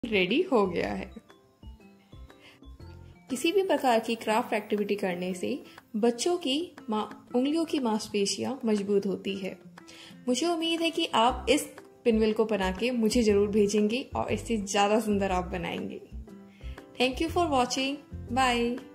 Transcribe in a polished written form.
Ready हो गया है। किसी भी प्रकार की क्राफ्ट एक्टिविटी करने से बच्चों की उंगलियों की मांसपेशियां मजबूत होती है। मुझे उम्मीद है कि आप इस पिनविल को बना के मुझे जरूर भेजेंगे और इससे ज़्यादा सुंदर आप बनाएंगे। Thank you for watching. Bye.